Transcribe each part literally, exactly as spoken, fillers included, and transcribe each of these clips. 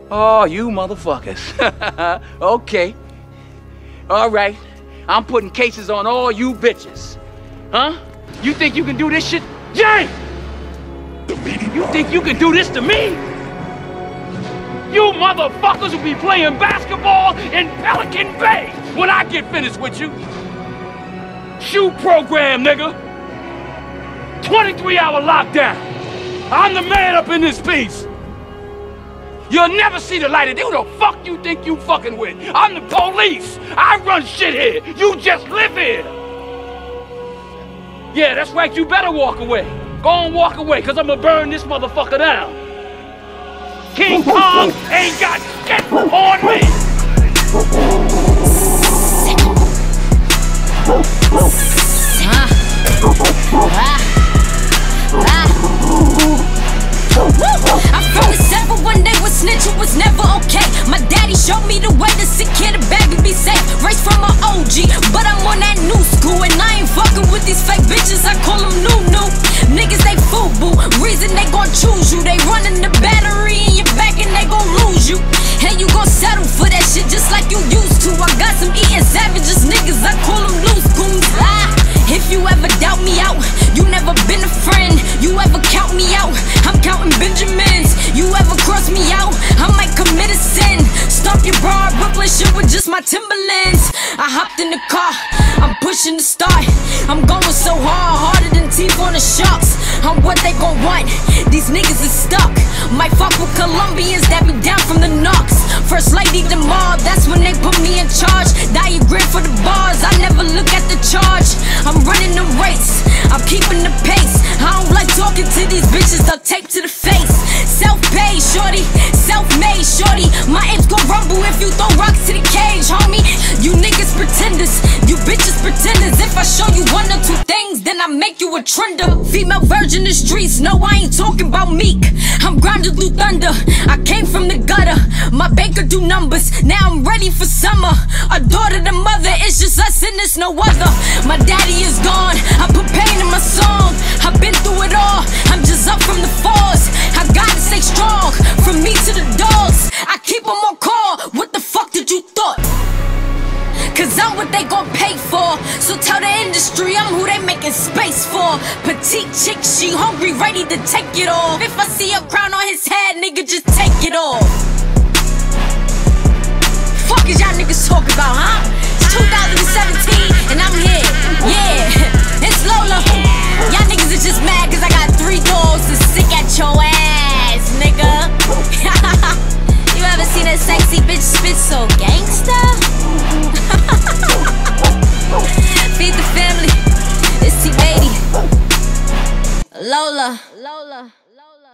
Oh, you motherfuckers. Okay. All right. I'm putting cases on all you bitches. Huh? You think you can do this shit? Jay! You think you can do this to me? You motherfuckers will be playing basketball in Pelican Bay when I get finished with you. Shoe program, nigga. twenty-three hour lockdown. I'm the man up in this piece. You'll never see the light of day. Who the fuck you think you fucking with? I'm the police. I run shit here. You just live here. Yeah, that's right. You better walk away. Go on, walk away, because I'm going to burn this motherfucker down. King Kong ain't got shit on me. I'm from the seven, one day with snitching was never okay. My daddy showed me the way to secure the bag and be safe. Raised from an O G, but I'm on that new school. And I ain't fucking with these fake bitches, I call them new-new. Niggas, they fool-boo, reason they gon' choose you. They running the battery in your back and they gon' lose you. And you gon' settle for that shit just like you used to. I got some eating savages, niggas, I call them loose goons. Ah. If you ever doubt me out, you never been a friend. You ever count me out, I'm counting Benjamins. You ever cross me out, I might commit a sin. Stomp your broad Brooklyn shit with just my Timberlands. I hopped in the car, I'm pushing the start. I'm going so hard, harder than teeth on the sharks. I'm what they gon' want, these niggas is stuck. Might fuck with Colombians that be down from the knocks. First lady the mob, that's when they put me in charge. Diagram for the bars, I never look at the charge. I'm running the race, I'm keeping the pace. I don't like talking to these bitches, I'll tape to the face. Self-paid, shorty, self-made, shorty. My apes gon' rumble if you throw rocks to the cage, homie. You niggas pretenders, you bitches pretenders. If I show you one or two things, then I make you a trender. Female virgin in the streets, no, I ain't talking about Meek. I'm grinding through thunder, I came from the gutter. My banker do numbers, now I'm ready for summer. A daughter to mother, it's just us and it's no other. My daddy is gone, I put pain in my song. I've been through it all, I'm just up from the falls. I gotta stay strong, from me to the dogs. I keep them on call, what the fuck did you thought? Cause I'm what they gon' pay for. So tell the industry I'm who they making space for. Petite chick, she hungry, ready to take it off. If I see a crown on his head, nigga, just take it off. Fuck is y'all niggas talking about, huh? It's two thousand seventeen and I'm here, yeah. It's Lola. Y'all niggas is just mad cause I got three dogs to sick at your ass, nigga. You ever seen a sexy bitch spit so gangsta? Feed the family, it's T eighty. Lola, Lola, Lola,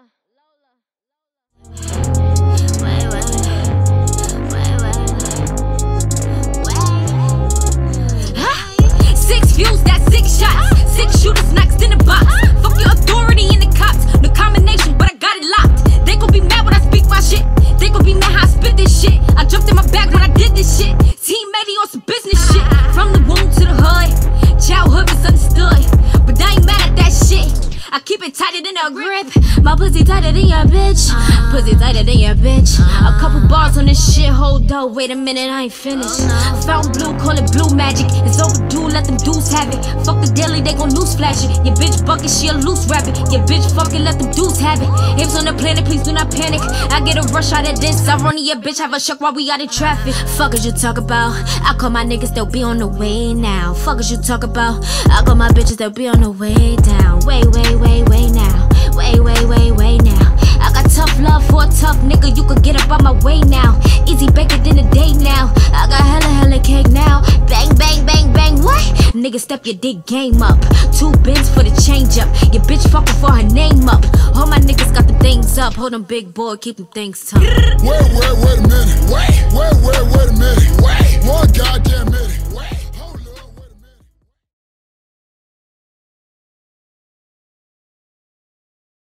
Lola. Wait, wait, wait, wait, wait. Huh? Six views, that's six shots. Six shooters knocked in the box. Fuck your authority in the cops. No combination, but I got it locked. They gon' be mad when I speak my shit. They gon' be mad how I spit this shit. I jumped in my bag when I did this shit. Team Eddie on some business shit. From the womb to the hood, childhood misunderstood, but I ain't mad at that shit. I keep it tighter than a grip. My pussy tighter than your bitch. Pussy tighter than your bitch. A couple bars on this shit. Hold up, wait a minute, I ain't finished. Fountain blue, call it blue magic. It's overdue, let them dudes have it. Fuck the daily, they gon' loose flash it. Your bitch bucket, she a loose rabbit. Your bitch fucking let them dudes have it. Hips on the planet, please do not panic. I get a rush out of this. I run to your bitch, have a shock while we out in traffic. Fuck is you talk about? I call my niggas, they'll be on the way now. Fuck is you talk about? I call my bitches, they'll be on the way down. Wait, wait, wait. Way, way now, way, way, way, way now. I got tough love for a tough nigga, you could get up on my way now. Easy bake it in a day now. I got hella, hella cake now. Bang, bang, bang, bang, what? Nigga, step your dick game up. Two bins for the change up. Your bitch fucking for her name up. All my niggas got the things up. Hold them big boy, keep them things tough. Wait, wait, wait